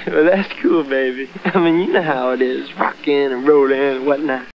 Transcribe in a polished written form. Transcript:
Well, that's cool, baby. I mean, you know how it is, rocking and rolling and whatnot.